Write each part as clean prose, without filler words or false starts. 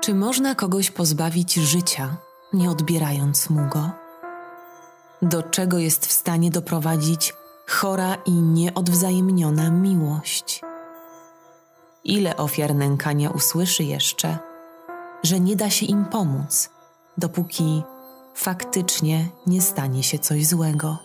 Czy można kogoś pozbawić życia, nie odbierając mu go? Do czego jest w stanie doprowadzić chora i nieodwzajemniona miłość? Ile ofiar nękania usłyszy jeszcze, że nie da się im pomóc, dopóki faktycznie nie stanie się coś złego?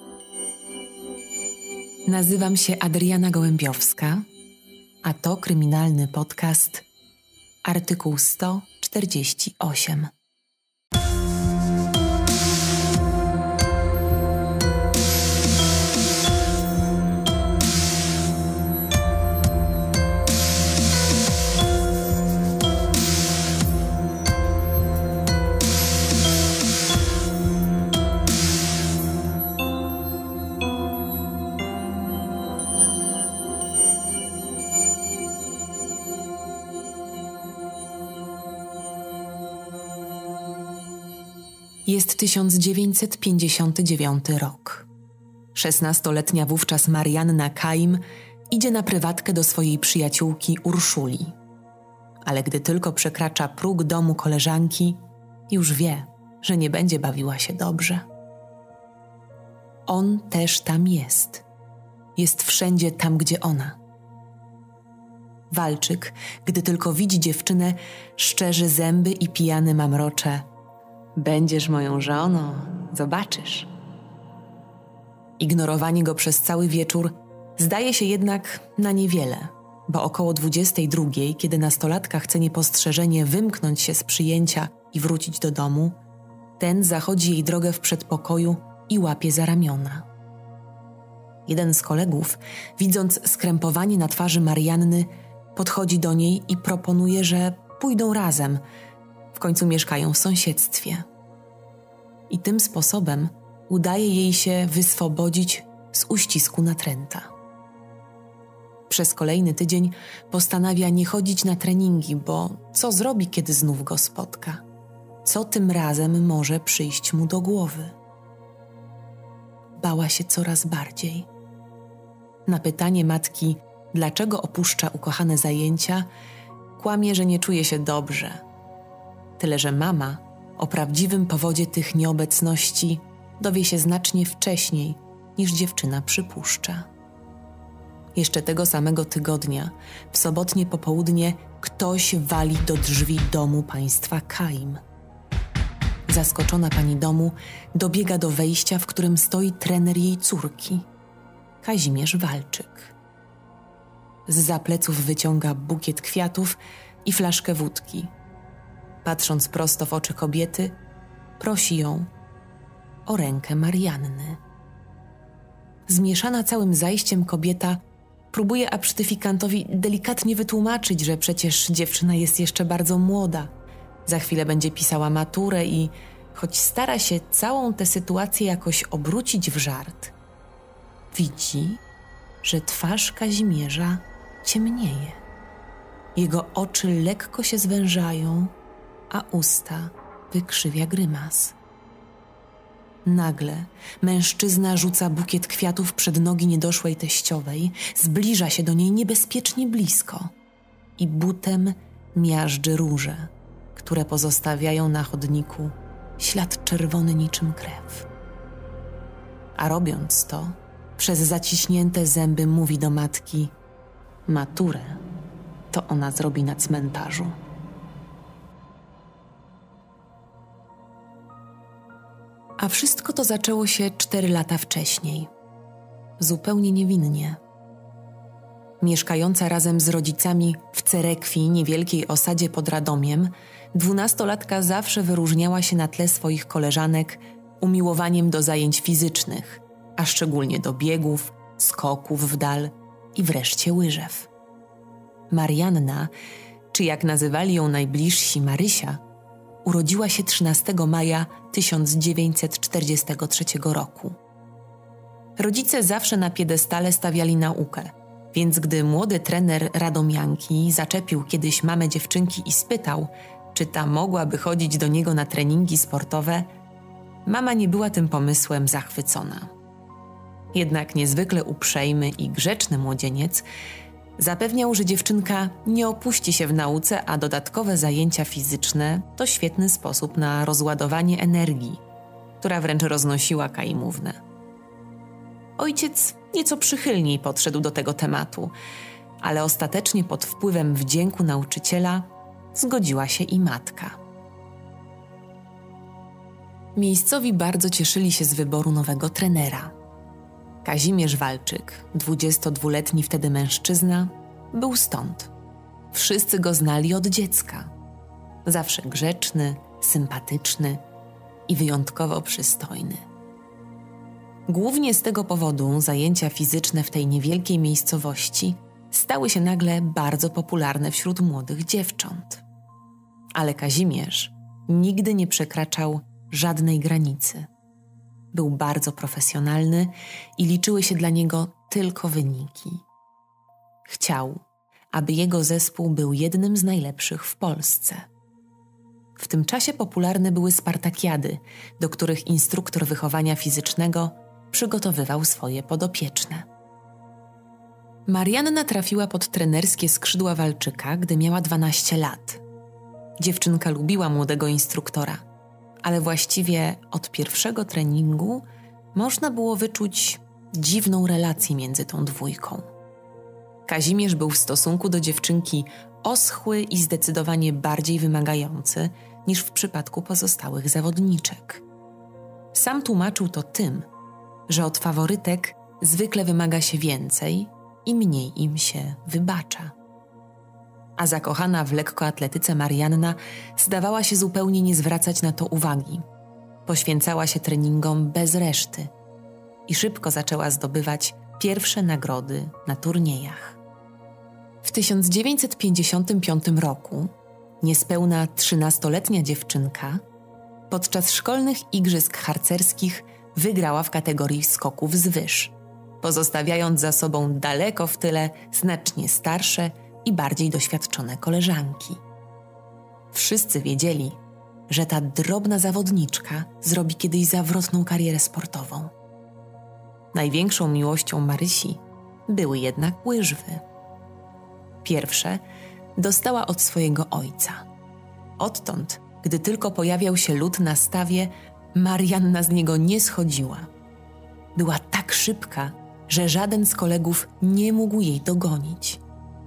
Nazywam się Adriana Gołębiowska, a to kryminalny podcast Artykuł 148. Jest 1959 rok. 16-letnia wówczas Marianna Kaim idzie na prywatkę do swojej przyjaciółki Urszuli. Ale gdy tylko przekracza próg domu koleżanki, już wie, że nie będzie bawiła się dobrze. On też tam jest. Jest wszędzie tam, gdzie ona. Walczyk, gdy tylko widzi dziewczynę, szczerzy zęby i pijany mamrocze: będziesz moją żoną, zobaczysz. Ignorowanie go przez cały wieczór zdaje się jednak na niewiele, bo około 22, kiedy nastolatka chce niepostrzeżenie wymknąć się z przyjęcia i wrócić do domu, ten zachodzi jej drogę w przedpokoju i łapie za ramiona. Jeden z kolegów, widząc skrępowanie na twarzy Marianny, podchodzi do niej i proponuje, że pójdą razem. W końcu mieszkają w sąsiedztwie. I tym sposobem udaje jej się wyswobodzić z uścisku natręta. Przez kolejny tydzień postanawia nie chodzić na treningi, bo co zrobi, kiedy znów go spotka? Co tym razem może przyjść mu do głowy? Bała się coraz bardziej. Na pytanie matki, dlaczego opuszcza ukochane zajęcia, kłamie, że nie czuje się dobrze. Tyle że mama o prawdziwym powodzie tych nieobecności dowie się znacznie wcześniej, niż dziewczyna przypuszcza. Jeszcze tego samego tygodnia, w sobotnie popołudnie, ktoś wali do drzwi domu państwa Kaim. Zaskoczona pani domu dobiega do wejścia, w którym stoi trener jej córki, Kazimierz Walczyk. Zza pleców wyciąga bukiet kwiatów i flaszkę wódki. Patrząc prosto w oczy kobiety, prosi ją o rękę Marianny. Zmieszana całym zajściem kobieta próbuje absztyfikantowi delikatnie wytłumaczyć, że przecież dziewczyna jest jeszcze bardzo młoda. Za chwilę będzie pisała maturę i choć stara się całą tę sytuację jakoś obrócić w żart, widzi, że twarz Kazimierza ciemnieje. Jego oczy lekko się zwężają, a usta wykrzywia grymas. Nagle mężczyzna rzuca bukiet kwiatów przed nogi niedoszłej teściowej, zbliża się do niej niebezpiecznie blisko i butem miażdży róże, które pozostawiają na chodniku ślad czerwony niczym krew. A robiąc to, przez zaciśnięte zęby mówi do matki: maturę to ona zrobi na cmentarzu. A wszystko to zaczęło się 4 lata wcześniej. Zupełnie niewinnie. Mieszkająca razem z rodzicami w Cerekwi, niewielkiej osadzie pod Radomiem, 12-latka zawsze wyróżniała się na tle swoich koleżanek umiłowaniem do zajęć fizycznych, a szczególnie do biegów, skoków w dal i wreszcie łyżew. Marianna, czy jak nazywali ją najbliżsi Marysia, urodziła się 13 maja 1943 roku. Rodzice zawsze na piedestale stawiali naukę, więc gdy młody trener radomianki zaczepił kiedyś mamę dziewczynki i spytał, czy ta mogłaby chodzić do niego na treningi sportowe, mama nie była tym pomysłem zachwycona. Jednak niezwykle uprzejmy i grzeczny młodzieniec Zapewniał, że dziewczynka nie opuści się w nauce, a dodatkowe zajęcia fizyczne to świetny sposób na rozładowanie energii, która wręcz roznosiła Kaimównę. Ojciec nieco przychylniej podszedł do tego tematu, ale ostatecznie pod wpływem wdzięku nauczyciela zgodziła się i matka. Miejscowi bardzo cieszyli się z wyboru nowego trenera. Kazimierz Walczyk, 22-letni wtedy mężczyzna, był stąd. Wszyscy go znali od dziecka. Zawsze grzeczny, sympatyczny i wyjątkowo przystojny. Głównie z tego powodu zajęcia fizyczne w tej niewielkiej miejscowości stały się nagle bardzo popularne wśród młodych dziewcząt. Ale Kazimierz nigdy nie przekraczał żadnej granicy. Był bardzo profesjonalny i liczyły się dla niego tylko wyniki. Chciał, aby jego zespół był jednym z najlepszych w Polsce. W tym czasie popularne były spartakiady, do których instruktor wychowania fizycznego przygotowywał swoje podopieczne. Marianna trafiła pod trenerskie skrzydła Walczyka, gdy miała 12 lat. Dziewczynka lubiła młodego instruktora, ale właściwie od pierwszego treningu można było wyczuć dziwną relację między tą dwójką. Kazimierz był w stosunku do dziewczynki oschły i zdecydowanie bardziej wymagający niż w przypadku pozostałych zawodniczek. Sam tłumaczył to tym, że od faworytek zwykle wymaga się więcej i mniej im się wybacza. A zakochana w lekkoatletyce Marianna zdawała się zupełnie nie zwracać na to uwagi. Poświęcała się treningom bez reszty i szybko zaczęła zdobywać pierwsze nagrody na turniejach. W 1955 roku niespełna 13-letnia dziewczynka podczas szkolnych igrzysk harcerskich wygrała w kategorii skoków z wyż, pozostawiając za sobą daleko w tyle znacznie starsze i bardziej doświadczone koleżanki. Wszyscy wiedzieli, że ta drobna zawodniczka zrobi kiedyś zawrotną karierę sportową. Największą miłością Marysi były jednak łyżwy. Pierwsze dostała od swojego ojca. Odtąd, gdy tylko pojawiał się lód na stawie, Marianna z niego nie schodziła. Była tak szybka, że żaden z kolegów nie mógł jej dogonić.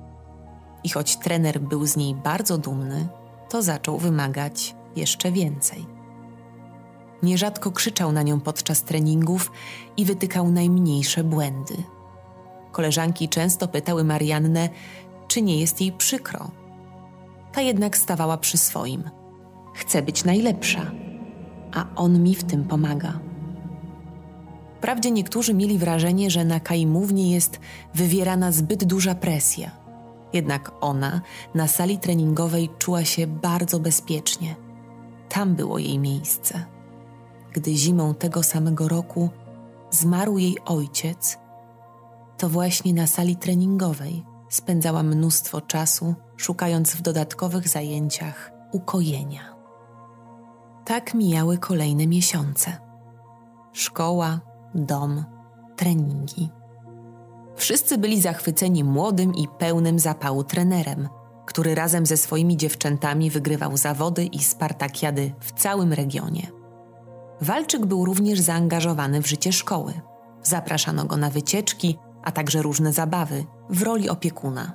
I choć trener był z niej bardzo dumny, to zaczął wymagać jeszcze więcej. Nierzadko krzyczał na nią podczas treningów i wytykał najmniejsze błędy. Koleżanki często pytały Mariannę, czy nie jest jej przykro. Ta jednak stawała przy swoim. Chcę być najlepsza, a on mi w tym pomaga. Wprawdzie niektórzy mieli wrażenie, że na Kaimównie jest wywierana zbyt duża presja. Jednak ona na sali treningowej czuła się bardzo bezpiecznie. Tam było jej miejsce. Gdy zimą tego samego roku zmarł jej ojciec, to właśnie na sali treningowej spędzała mnóstwo czasu, szukając w dodatkowych zajęciach ukojenia. Tak mijały kolejne miesiące. Szkoła, dom, treningi. Wszyscy byli zachwyceni młodym i pełnym zapału trenerem, który razem ze swoimi dziewczętami wygrywał zawody i spartakiady w całym regionie. Walczyk był również zaangażowany w życie szkoły. Zapraszano go na wycieczki, a także różne zabawy w roli opiekuna.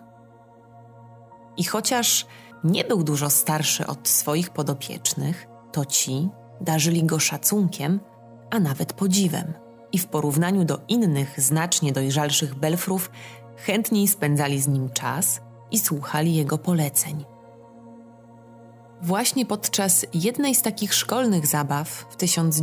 I chociaż nie był dużo starszy od swoich podopiecznych, to ci darzyli go szacunkiem, a nawet podziwem. I w porównaniu do innych, znacznie dojrzalszych belfrów, chętniej spędzali z nim czas i słuchali jego poleceń. Właśnie podczas jednej z takich szkolnych zabaw w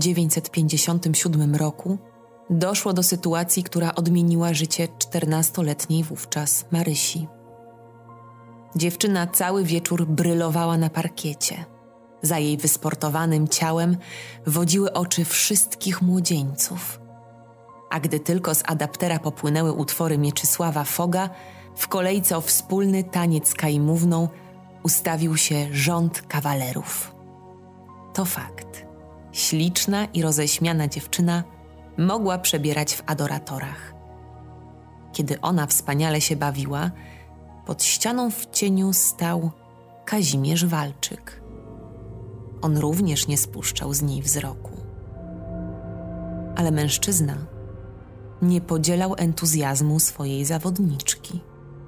1957 roku doszło do sytuacji, która odmieniła życie 14-letniej wówczas Marysi. Dziewczyna cały wieczór brylowała na parkiecie. Za jej wysportowanym ciałem wodziły oczy wszystkich młodzieńców. A gdy tylko z adaptera popłynęły utwory Mieczysława Foga, w kolejce o wspólny taniec z Kaimówną ustawił się rząd kawalerów. To fakt. Śliczna i roześmiana dziewczyna mogła przebierać w adoratorach. Kiedy ona wspaniale się bawiła, pod ścianą w cieniu stał Kazimierz Walczyk. On również nie spuszczał z niej wzroku. Ale mężczyzna nie podzielał entuzjazmu swojej zawodniczki.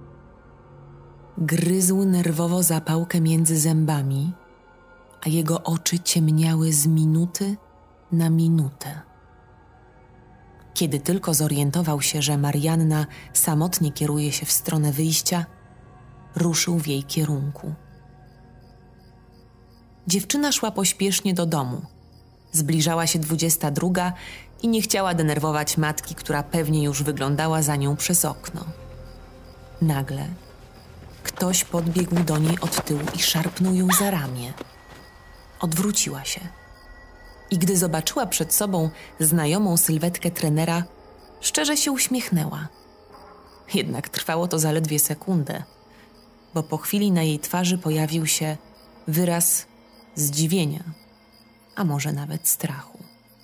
Gryzł nerwowo zapałkę między zębami, a jego oczy ciemniały z minuty na minutę. Kiedy tylko zorientował się, że Marianna samotnie kieruje się w stronę wyjścia, ruszył w jej kierunku. Dziewczyna szła pośpiesznie do domu. Zbliżała się 22 i nie chciała denerwować matki, która pewnie już wyglądała za nią przez okno. Nagle ktoś podbiegł do niej od tyłu i szarpnął ją za ramię. Odwróciła się i gdy zobaczyła przed sobą znajomą sylwetkę trenera, szczerze się uśmiechnęła. Jednak trwało to zaledwie sekundę, bo po chwili na jej twarzy pojawił się wyraz zdziwienia, a może nawet strachu.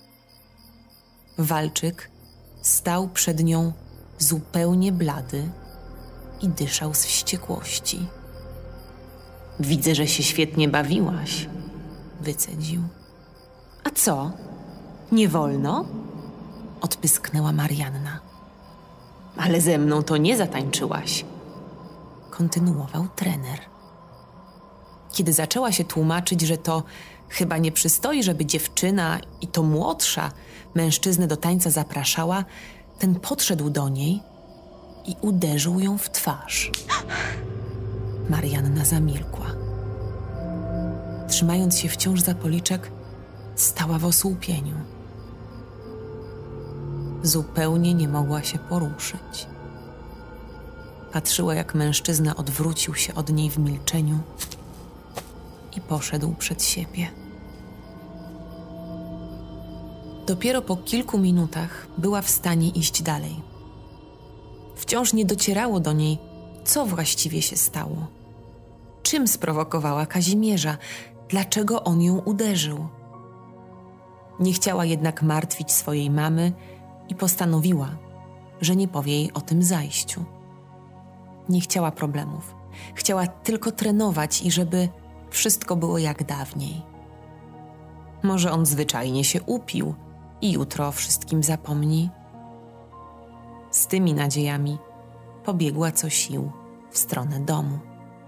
Walczyk stał przed nią zupełnie blady i dyszał z wściekłości. Widzę, że się świetnie bawiłaś, wycedził. A co? Nie wolno? Odpysknęła Marianna. Ale ze mną to nie zatańczyłaś, kontynuował trener. Kiedy zaczęła się tłumaczyć, że to chyba nie przystoi, żeby dziewczyna, i to młodsza, mężczyznę do tańca zapraszała, ten podszedł do niej i uderzył ją w twarz. Marianna zamilkła. Trzymając się wciąż za policzek, stała w osłupieniu. Zupełnie nie mogła się poruszyć. Patrzyła, jak mężczyzna odwrócił się od niej w milczeniu i poszedł przed siebie. Dopiero po kilku minutach była w stanie iść dalej. Wciąż nie docierało do niej, co właściwie się stało. Czym sprowokowała Kazimierza? Dlaczego on ją uderzył? Nie chciała jednak martwić swojej mamy i postanowiła, że nie powie jej o tym zajściu. Nie chciała problemów. Chciała tylko trenować i żeby wszystko było jak dawniej. Może on zwyczajnie się upił i jutro o wszystkim zapomni? Z tymi nadziejami pobiegła co sił w stronę domu.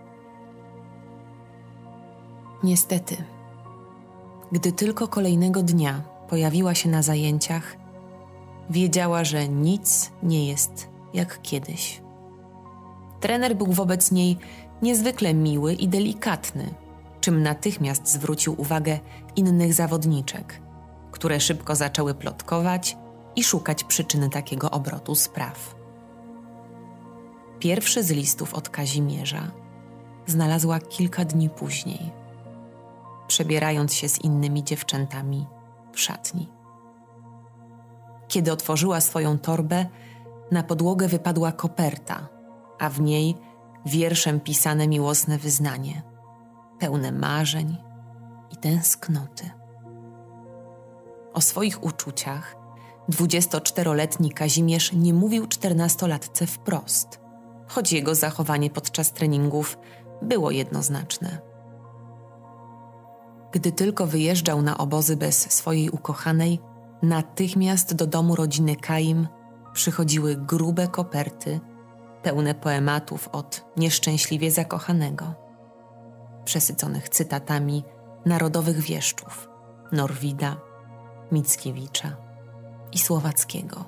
Niestety, gdy tylko kolejnego dnia pojawiła się na zajęciach, wiedziała, że nic nie jest jak kiedyś. Trener był wobec niej niezwykle miły i delikatny, czym natychmiast zwrócił uwagę innych zawodniczek, które szybko zaczęły plotkować i szukać przyczyny takiego obrotu spraw. Pierwszy z listów od Kazimierza znalazła kilka dni później, przebierając się z innymi dziewczętami w szatni. Kiedy otworzyła swoją torbę, na podłogę wypadła koperta, a w niej wierszem pisane miłosne wyznanie, pełne marzeń i tęsknoty. O swoich uczuciach 24-letni Kazimierz nie mówił 14-latce wprost, choć jego zachowanie podczas treningów było jednoznaczne. Gdy tylko wyjeżdżał na obozy bez swojej ukochanej, natychmiast do domu rodziny Kaim przychodziły grube koperty pełne poematów od nieszczęśliwie zakochanego, przesyconych cytatami narodowych wieszczów Norwida, Mickiewicza i Słowackiego.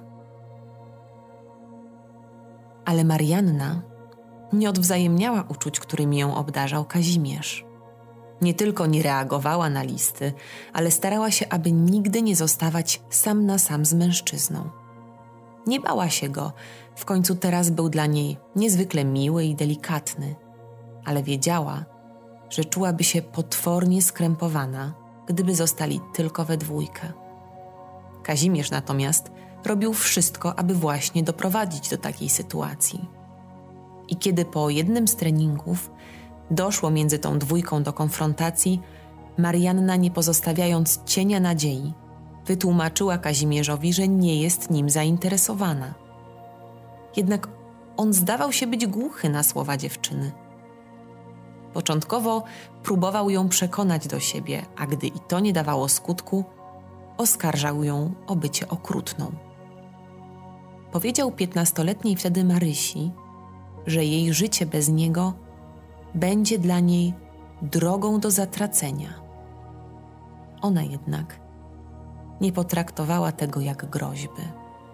Ale Marianna nie odwzajemniała uczuć, którymi ją obdarzał Kazimierz. Nie tylko nie reagowała na listy, ale starała się, aby nigdy nie zostawać sam na sam z mężczyzną. Nie bała się go, w końcu teraz był dla niej niezwykle miły i delikatny, ale wiedziała, że czułaby się potwornie skrępowana, gdyby zostali tylko we dwójkę. Kazimierz natomiast robił wszystko, aby właśnie doprowadzić do takiej sytuacji. I kiedy po jednym z treningów doszło między tą dwójką do konfrontacji, Marianna, nie pozostawiając cienia nadziei, wytłumaczyła Kazimierzowi, że nie jest nim zainteresowana. Jednak on zdawał się być głuchy na słowa dziewczyny. Początkowo próbował ją przekonać do siebie, a gdy i to nie dawało skutku, oskarżał ją o bycie okrutną. Powiedział 15-letniej wtedy Marysi, że jej życie bez niego będzie dla niej drogą do zatracenia. Ona jednak nie potraktowała tego jak groźby.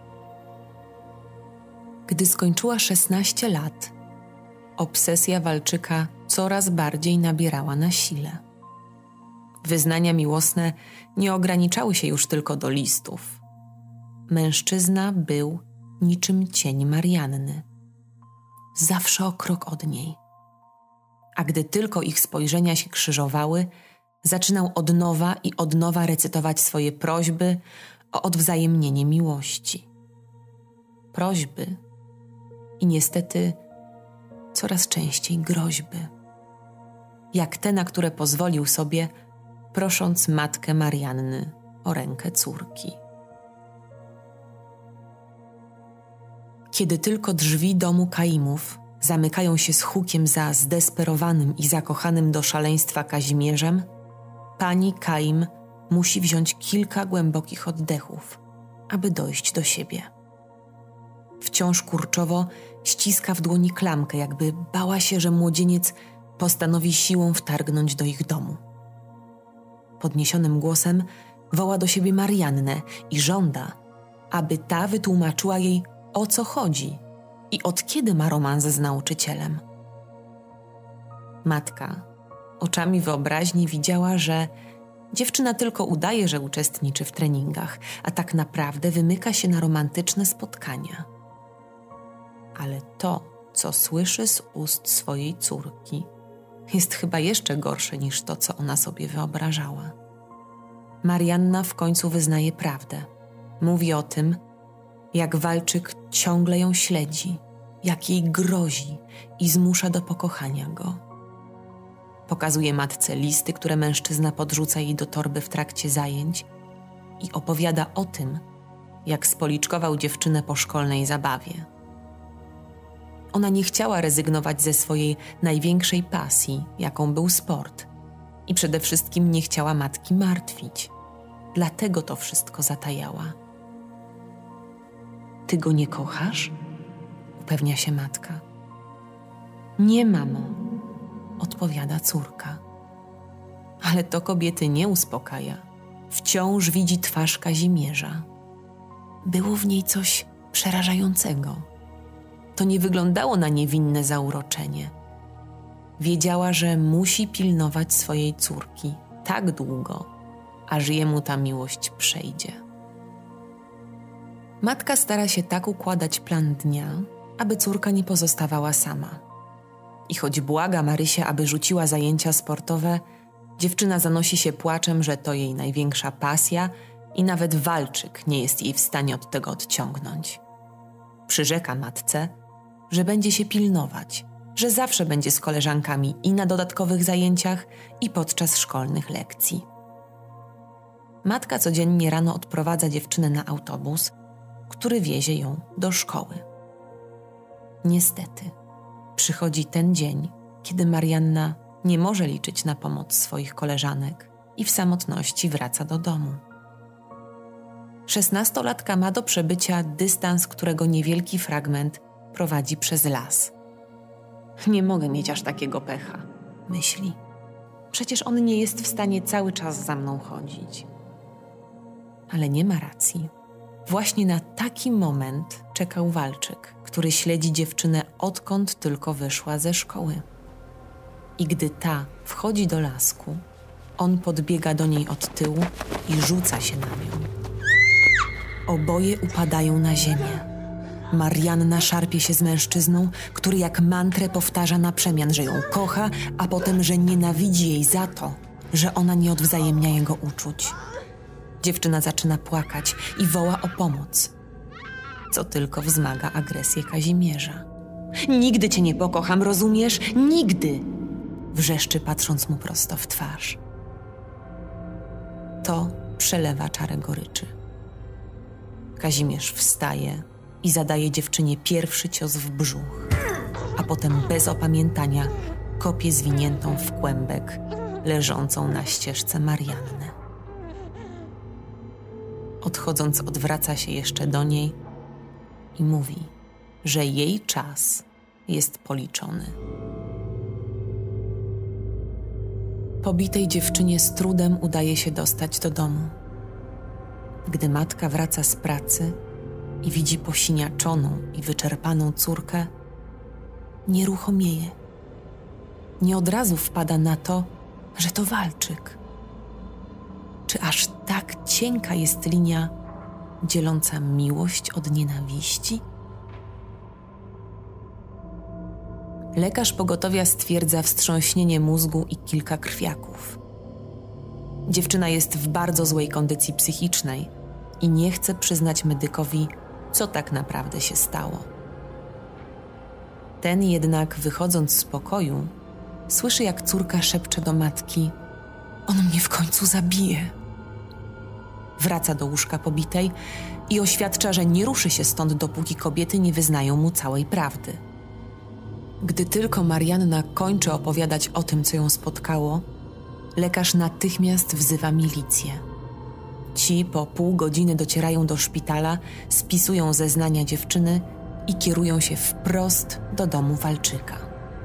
Gdy skończyła 16 lat, obsesja Walczyka coraz bardziej nabierała na sile. Wyznania miłosne nie ograniczały się już tylko do listów. Mężczyzna był niczym cień Marianny. Zawsze o krok od niej. A gdy tylko ich spojrzenia się krzyżowały, zaczynał od nowa recytować swoje prośby o odwzajemnienie miłości. Prośby i niestety coraz częściej groźby. Jak te, na które pozwolił sobie, prosząc matkę Marianny o rękę córki. Kiedy tylko drzwi domu Kaimów zamykają się z hukiem za zdesperowanym i zakochanym do szaleństwa Kazimierzem, pani Kaim musi wziąć kilka głębokich oddechów, aby dojść do siebie. Wciąż kurczowo ściska w dłoni klamkę, jakby bała się, że młodzieniec postanowi siłą wtargnąć do ich domu. Podniesionym głosem woła do siebie Mariannę i żąda, aby ta wytłumaczyła jej, o co chodzi i od kiedy ma romans z nauczycielem. Matka oczami wyobraźni widziała, że dziewczyna tylko udaje, że uczestniczy w treningach, a tak naprawdę wymyka się na romantyczne spotkania. Ale to, co słyszy z ust swojej córki, jest chyba jeszcze gorsze niż to, co ona sobie wyobrażała. Marianna w końcu wyznaje prawdę. Mówi o tym, jak Walczyk ciągle ją śledzi, jak jej grozi i zmusza do pokochania go. Pokazuje matce listy, które mężczyzna podrzuca jej do torby w trakcie zajęć i opowiada o tym, jak spoliczkował dziewczynę po szkolnej zabawie. Ona nie chciała rezygnować ze swojej największej pasji, jaką był sport, i przede wszystkim nie chciała matki martwić. Dlatego to wszystko zatajała. Ty go nie kochasz? Upewnia się matka. Nie, mamo, odpowiada córka. Ale to kobiety nie uspokaja. Wciąż widzi twarz Kazimierza. Było w niej coś przerażającego. To nie wyglądało na niewinne zauroczenie. Wiedziała, że musi pilnować swojej córki tak długo, aż jemu ta miłość przejdzie. Matka stara się tak układać plan dnia, aby córka nie pozostawała sama. I choć błaga Marysię, aby rzuciła zajęcia sportowe, dziewczyna zanosi się płaczem, że to jej największa pasja i nawet Walczyk nie jest jej w stanie od tego odciągnąć. Przyrzeka matce, że będzie się pilnować, że zawsze będzie z koleżankami i na dodatkowych zajęciach, i podczas szkolnych lekcji. Matka codziennie rano odprowadza dziewczynę na autobus, który wiezie ją do szkoły. Niestety, przychodzi ten dzień, kiedy Marianna nie może liczyć na pomoc swoich koleżanek i w samotności wraca do domu. 16-latka ma do przebycia dystans, którego niewielki fragment prowadzi przez las. Nie mogę mieć aż takiego pecha, myśli. Przecież on nie jest w stanie cały czas za mną chodzić. Ale nie ma racji. Właśnie na taki moment czekał Walczyk, który śledzi dziewczynę, odkąd tylko wyszła ze szkoły. I gdy ta wchodzi do lasku, on podbiega do niej od tyłu i rzuca się na nią. Oboje upadają na ziemię. Marianna szarpie się z mężczyzną, który jak mantrę powtarza na przemian, że ją kocha, a potem, że nienawidzi jej za to, że ona nie odwzajemnia jego uczuć. Dziewczyna zaczyna płakać i woła o pomoc, co tylko wzmaga agresję Kazimierza. Nigdy cię nie pokocham, rozumiesz? Nigdy! Wrzeszczy, patrząc mu prosto w twarz. To przelewa czarę goryczy. Kazimierz wstaje i zadaje dziewczynie pierwszy cios w brzuch, a potem bez opamiętania kopie zwiniętą w kłębek, leżącą na ścieżce Mariannę. Odchodząc, odwraca się jeszcze do niej i mówi, że jej czas jest policzony. Pobitej dziewczynie z trudem udaje się dostać do domu. Gdy matka wraca z pracy i widzi posiniaczoną i wyczerpaną córkę, nieruchomieje. Nie od razu wpada na to, że to Walczyk. Czy aż tak cienka jest linia dzieląca miłość od nienawiści? Lekarz pogotowia stwierdza wstrząśnienie mózgu i kilka krwiaków. Dziewczyna jest w bardzo złej kondycji psychicznej i nie chce przyznać medykowi, co tak naprawdę się stało. Ten jednak, wychodząc z pokoju, słyszy, jak córka szepcze do matki: on mnie w końcu zabije. Wraca do łóżka pobitej i oświadcza, że nie ruszy się stąd, dopóki kobiety nie wyznają mu całej prawdy. Gdy tylko Marianna kończy opowiadać o tym, co ją spotkało, lekarz natychmiast wzywa milicję. Ci po pół godziny docierają do szpitala, spisują zeznania dziewczyny i kierują się wprost do domu Walczyka.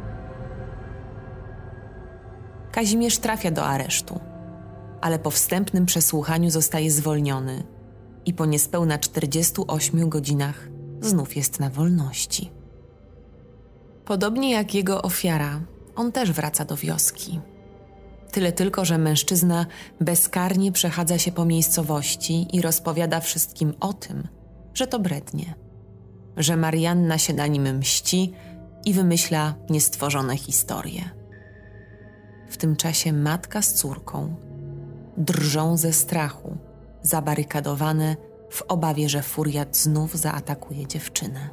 Kazimierz trafia do aresztu, ale po wstępnym przesłuchaniu zostaje zwolniony i po niespełna 48 godzinach znów jest na wolności. Podobnie jak jego ofiara, on też wraca do wioski. Tyle tylko, że mężczyzna bezkarnie przechadza się po miejscowości i rozpowiada wszystkim o tym, że to brednie, że Marianna się na nim mści i wymyśla niestworzone historie. W tym czasie matka z córką drżą ze strachu, zabarykadowane w obawie, że furiat znów zaatakuje dziewczynę.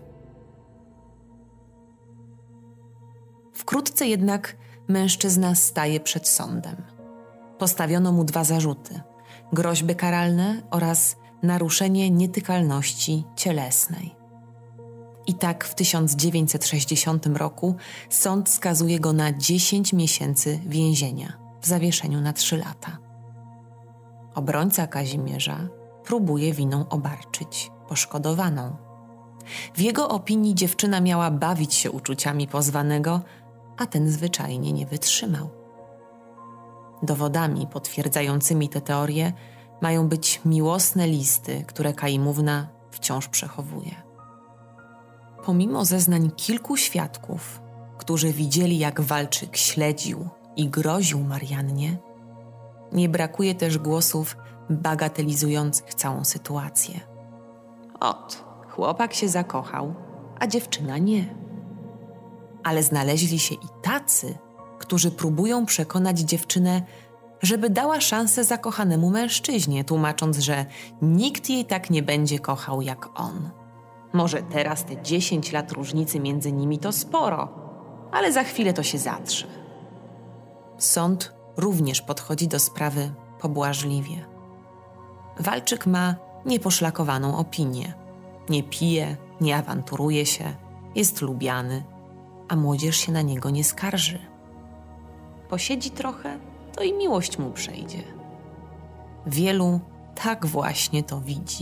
Wkrótce jednak mężczyzna staje przed sądem. Postawiono mu 2 zarzuty: groźby karalne oraz naruszenie nietykalności cielesnej. I tak w 1960 roku sąd skazuje go na 10 miesięcy więzienia w zawieszeniu na 3 lata. Obrońca Kazimierza próbuje winą obarczyć poszkodowaną. W jego opinii dziewczyna miała bawić się uczuciami pozwanego, a ten zwyczajnie nie wytrzymał. Dowodami potwierdzającymi tę teorię mają być miłosne listy, które Kaimówna wciąż przechowuje. Pomimo zeznań kilku świadków, którzy widzieli, jak Walczyk śledził i groził Mariannie, nie brakuje też głosów bagatelizujących całą sytuację. Chłopak się zakochał, a dziewczyna nie. Ale znaleźli się i tacy, którzy próbują przekonać dziewczynę, żeby dała szansę zakochanemu mężczyźnie, tłumacząc, że nikt jej tak nie będzie kochał jak on. Może teraz te 10 lat różnicy między nimi to sporo, ale za chwilę to się zatrze. Sąd również podchodzi do sprawy pobłażliwie. Walczyk ma nieposzlakowaną opinię. Nie pije, nie awanturuje się, jest lubiany, a młodzież się na niego nie skarży. Posiedzi trochę, to i miłość mu przejdzie. Wielu tak właśnie to widzi.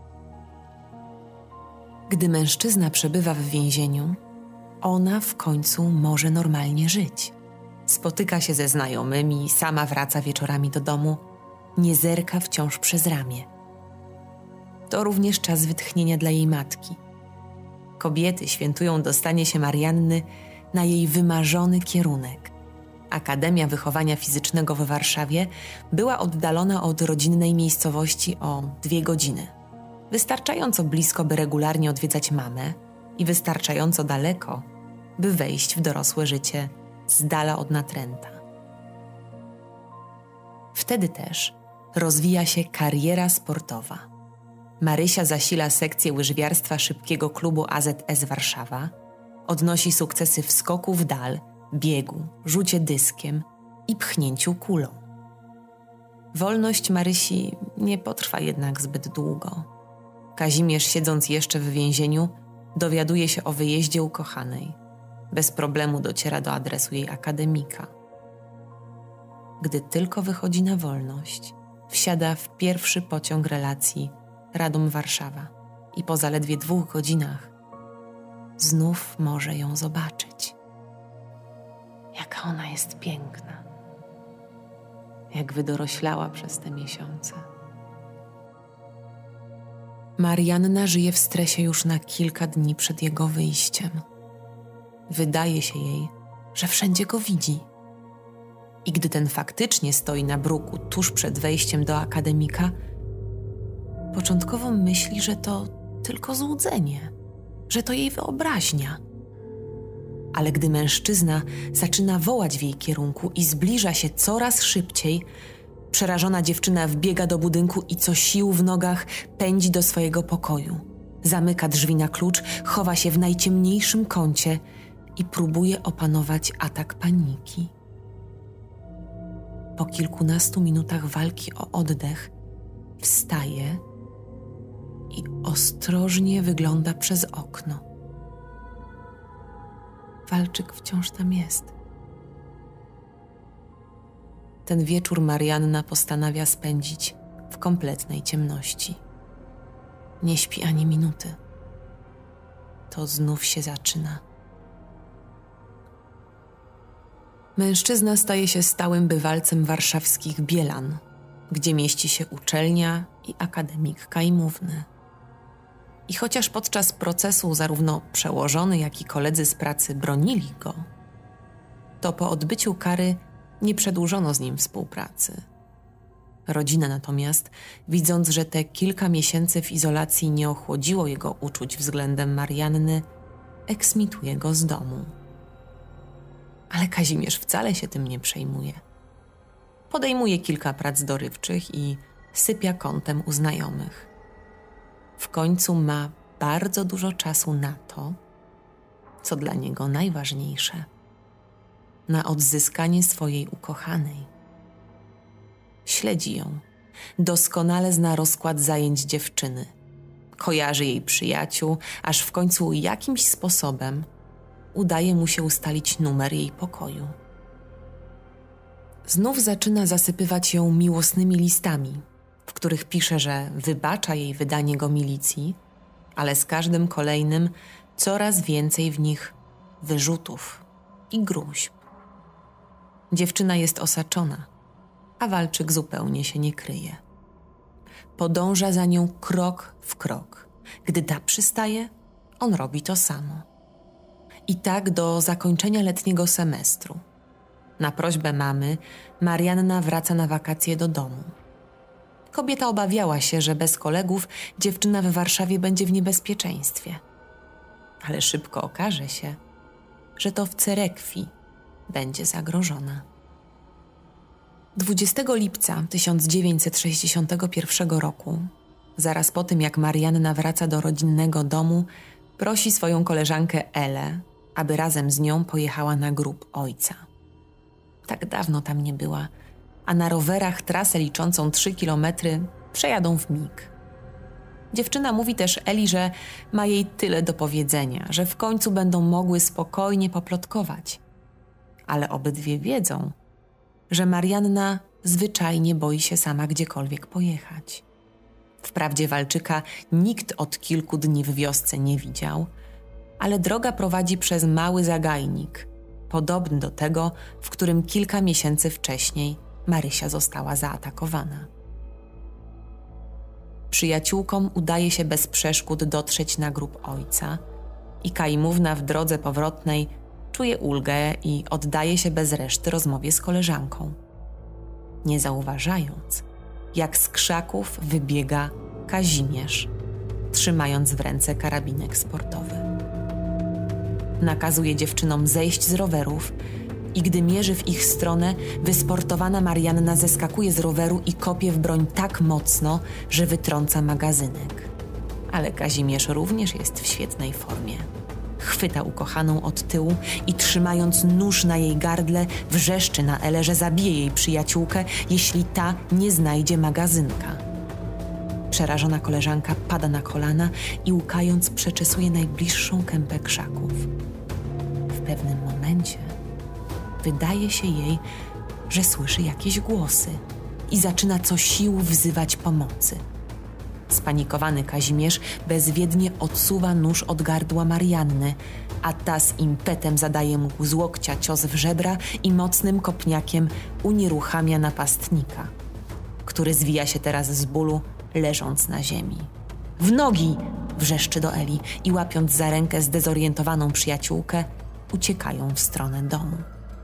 Gdy mężczyzna przebywa w więzieniu, ona w końcu może normalnie żyć. Spotyka się ze znajomymi, sama wraca wieczorami do domu, nie zerka wciąż przez ramię. To również czas wytchnienia dla jej matki. Kobiety świętują dostanie się Marianny na jej wymarzony kierunek. Akademia Wychowania Fizycznego w Warszawie była oddalona od rodzinnej miejscowości o 2 godziny. Wystarczająco blisko, by regularnie odwiedzać mamę i wystarczająco daleko, by wejść w dorosłe życie z dala od natręta. Wtedy też rozwija się kariera sportowa. Marysia zasila sekcję łyżwiarstwa szybkiego klubu AZS Warszawa, odnosi sukcesy w skoku w dal, biegu, rzucie dyskiem i pchnięciu kulą. Wolność Marysi nie potrwa jednak zbyt długo. Kazimierz, siedząc jeszcze w więzieniu, dowiaduje się o wyjeździe ukochanej. Bez problemu dociera do adresu jej akademika. Gdy tylko wychodzi na wolność, wsiada w pierwszy pociąg relacji Radom-Warszawa i po zaledwie 2 godzinach znów może ją zobaczyć. Jaka ona jest piękna. Jak wydoroślała przez te miesiące. Marianna żyje w stresie już na kilka dni przed jego wyjściem. Wydaje się jej, że wszędzie go widzi. I gdy ten faktycznie stoi na bruku tuż przed wejściem do akademika, początkowo myśli, że to tylko złudzenie, że to jej wyobraźnia. Ale gdy mężczyzna zaczyna wołać w jej kierunku i zbliża się coraz szybciej, przerażona dziewczyna wbiega do budynku i co sił w nogach pędzi do swojego pokoju. Zamyka drzwi na klucz, chowa się w najciemniejszym kącie i próbuje opanować atak paniki. Po kilkunastu minutach walki o oddech wstaje i ostrożnie wygląda przez okno. Walczyk wciąż tam jest. Ten wieczór Marianna postanawia spędzić w kompletnej ciemności. Nie śpi ani minuty. To znów się zaczyna. Mężczyzna staje się stałym bywalcem warszawskich Bielan, gdzie mieści się uczelnia i akademik Kaimówny. I chociaż podczas procesu zarówno przełożony, jak i koledzy z pracy bronili go, to po odbyciu kary nie przedłużono z nim współpracy. Rodzina natomiast, widząc, że te kilka miesięcy w izolacji nie ochłodziło jego uczuć względem Marianny, eksmituje go z domu. Ale Kazimierz wcale się tym nie przejmuje. Podejmuje kilka prac dorywczych i sypia kątem u znajomych. W końcu ma bardzo dużo czasu na to, co dla niego najważniejsze, na odzyskanie swojej ukochanej. Śledzi ją, doskonale zna rozkład zajęć dziewczyny, kojarzy jej przyjaciół, aż w końcu jakimś sposobem udaje mu się ustalić numer jej pokoju. Znów zaczyna zasypywać ją miłosnymi listami, w których pisze, że wybacza jej wydanie go milicji, ale z każdym kolejnym coraz więcej w nich wyrzutów i gróźb. Dziewczyna jest osaczona, a Walczyk zupełnie się nie kryje. Podąża za nią krok w krok. Gdy ta przystaje, on robi to samo. I tak do zakończenia letniego semestru. Na prośbę mamy Marianna wraca na wakacje do domu. Kobieta obawiała się, że bez kolegów dziewczyna w Warszawie będzie w niebezpieczeństwie. Ale szybko okaże się, że to w Cerekwi będzie zagrożona. 20 lipca 1961 roku, zaraz po tym jak Marianna wraca do rodzinnego domu, prosi swoją koleżankę Elę, aby razem z nią pojechała na grób ojca. Tak dawno tam nie była, a na rowerach trasę liczącą 3 kilometry przejadą w mig. Dziewczyna mówi też Eli, że ma jej tyle do powiedzenia, że w końcu będą mogły spokojnie poplotkować. Ale obydwie wiedzą, że Marianna zwyczajnie boi się sama gdziekolwiek pojechać. Wprawdzie Walczyka nikt od kilku dni w wiosce nie widział, ale droga prowadzi przez mały zagajnik, podobny do tego, w którym kilka miesięcy wcześniej Marysia została zaatakowana. Przyjaciółkom udaje się bez przeszkód dotrzeć na grób ojca i Kaimówna w drodze powrotnej czuje ulgę i oddaje się bez reszty rozmowie z koleżanką, nie zauważając, jak z krzaków wybiega Kazimierz, trzymając w ręce karabinek sportowy. Nakazuje dziewczynom zejść z rowerów i gdy mierzy w ich stronę, wysportowana Marianna zeskakuje z roweru i kopie w broń tak mocno, że wytrąca magazynek. Ale Kazimierz również jest w świetnej formie. Chwyta ukochaną od tyłu i trzymając nóż na jej gardle, wrzeszczy na Elę, że zabije jej przyjaciółkę, jeśli ta nie znajdzie magazynka. Przerażona koleżanka pada na kolana i łkając przeczesuje najbliższą kępę krzaków. W pewnym momencie wydaje się jej, że słyszy jakieś głosy i zaczyna co sił wzywać pomocy. Spanikowany Kazimierz bezwiednie odsuwa nóż od gardła Marianny, a ta z impetem zadaje mu z łokcia cios w żebra i mocnym kopniakiem unieruchamia napastnika, który zwija się teraz z bólu, leżąc na ziemi. W nogi! Wrzeszczy do Eli i łapiąc za rękę zdezorientowaną przyjaciółkę, uciekają w stronę domu.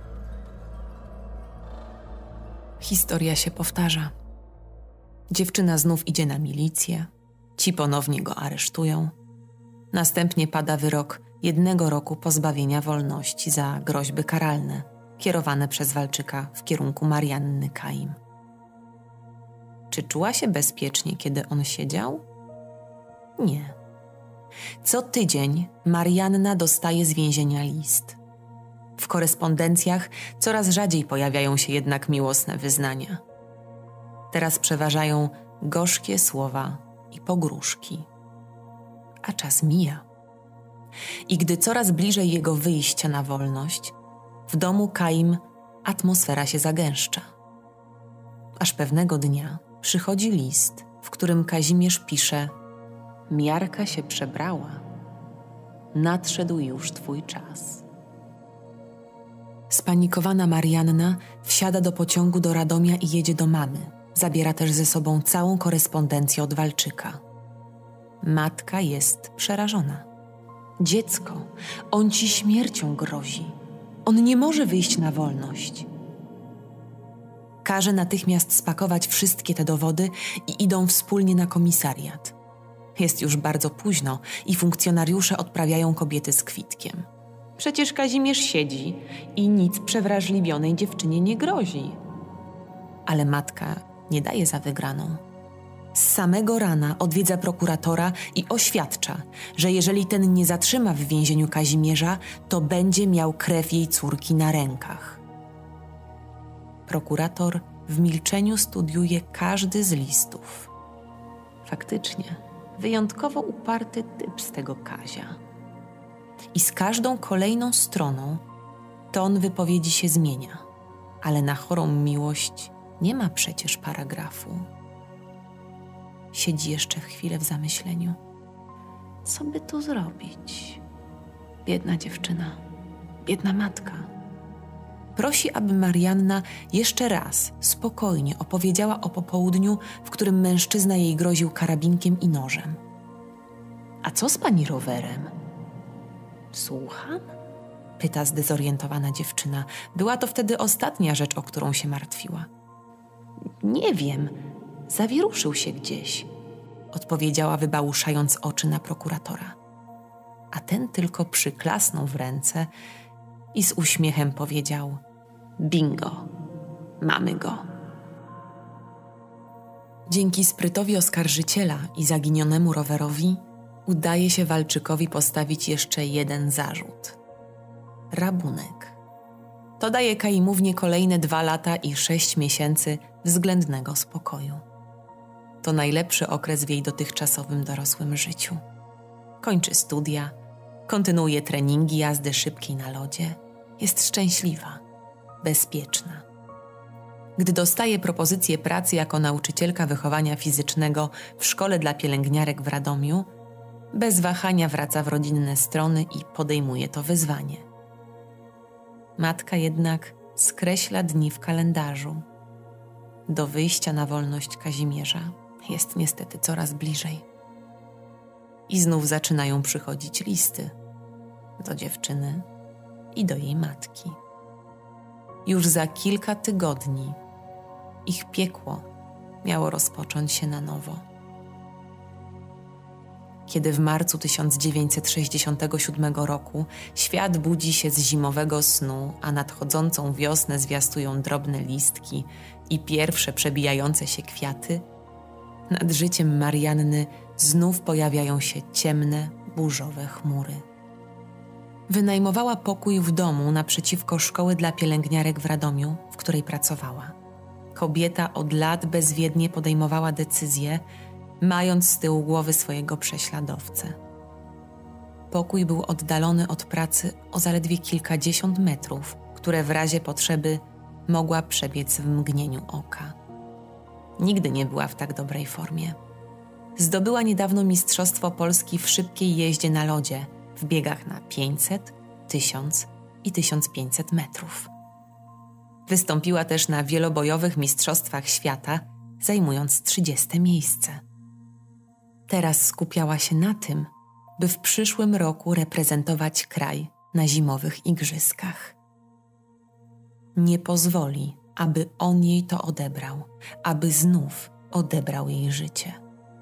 Historia się powtarza. Dziewczyna znów idzie na milicję, ci ponownie go aresztują. Następnie pada wyrok 1 roku pozbawienia wolności za groźby karalne, kierowane przez Walczyka w kierunku Marianny Kaim. Czy czuła się bezpiecznie, kiedy on siedział? Nie. Co tydzień Marianna dostaje z więzienia list. W korespondencjach coraz rzadziej pojawiają się jednak miłosne wyznania. Teraz przeważają gorzkie słowa i pogróżki. A czas mija. I gdy coraz bliżej jego wyjścia na wolność, w domu Kaim atmosfera się zagęszcza. Aż pewnego dnia przychodzi list, w którym Kazimierz pisze: miarka się przebrała. Nadszedł już twój czas. Spanikowana Marianna wsiada do pociągu do Radomia i jedzie do mamy. Zabiera też ze sobą całą korespondencję od Walczyka. Matka jest przerażona. Dziecko, on ci śmiercią grozi. On nie może wyjść na wolność. Każe natychmiast spakować wszystkie te dowody i idą wspólnie na komisariat. Jest już bardzo późno i funkcjonariusze odprawiają kobiety z kwitkiem. Przecież Kazimierz siedzi i nic przewrażliwionej dziewczynie nie grozi. Ale matka nie daje za wygraną. Z samego rana odwiedza prokuratora i oświadcza, że jeżeli ten nie zatrzyma w więzieniu Kazimierza, to będzie miał krew jej córki na rękach. Prokurator w milczeniu studiuje każdy z listów. Faktycznie, wyjątkowo uparty typ z tego Kazia. I z każdą kolejną stroną ton wypowiedzi się zmienia, ale na chorą miłość nie ma przecież paragrafu. Siedzi jeszcze chwilę w zamyśleniu. Co by tu zrobić? Biedna dziewczyna, biedna matka. Prosi, aby Marianna jeszcze raz spokojnie opowiedziała o popołudniu, w którym mężczyzna jej groził karabinkiem i nożem. A co z pani rowerem? Słucham? Pyta zdezorientowana dziewczyna. Była to wtedy ostatnia rzecz, o którą się martwiła. Nie wiem, zawieruszył się gdzieś, odpowiedziała, wybałuszając oczy na prokuratora. A ten tylko przyklasnął w ręce i z uśmiechem powiedział: bingo, mamy go. Dzięki sprytowi oskarżyciela i zaginionemu rowerowi udaje się Walczykowi postawić jeszcze jeden zarzut. Rabunek. To daje Kaimównie kolejne 2 lata i 6 miesięcy względnego spokoju. To najlepszy okres w jej dotychczasowym dorosłym życiu. Kończy studia, kontynuuje treningi jazdy szybkiej na lodzie. Jest szczęśliwa, bezpieczna. Gdy dostaje propozycję pracy jako nauczycielka wychowania fizycznego w szkole dla pielęgniarek w Radomiu, bez wahania wraca w rodzinne strony i podejmuje to wyzwanie. Matka jednak skreśla dni w kalendarzu. Do wyjścia na wolność Kazimierza jest niestety coraz bliżej. I znów zaczynają przychodzić listy do dziewczyny i do jej matki. Już za kilka tygodni ich piekło miało rozpocząć się na nowo. Kiedy w marcu 1967 roku świat budzi się z zimowego snu, a nadchodzącą wiosnę zwiastują drobne listki i pierwsze przebijające się kwiaty, nad życiem Marianny znów pojawiają się ciemne, burzowe chmury. Wynajmowała pokój w domu naprzeciwko szkoły dla pielęgniarek w Radomiu, w której pracowała. Kobieta od lat bezwiednie podejmowała decyzje mając z tyłu głowy swojego prześladowcę. Pokój był oddalony od pracy o zaledwie kilkadziesiąt metrów, które w razie potrzeby mogła przebiec w mgnieniu oka. Nigdy nie była w tak dobrej formie. Zdobyła niedawno Mistrzostwo Polski w szybkiej jeździe na lodzie w biegach na 500, 1000 i 1500 metrów. Wystąpiła też na wielobojowych Mistrzostwach Świata, zajmując 30. miejsce. Teraz skupiała się na tym, by w przyszłym roku reprezentować kraj na zimowych igrzyskach. Nie pozwoli, aby on jej to odebrał, aby znów odebrał jej życie.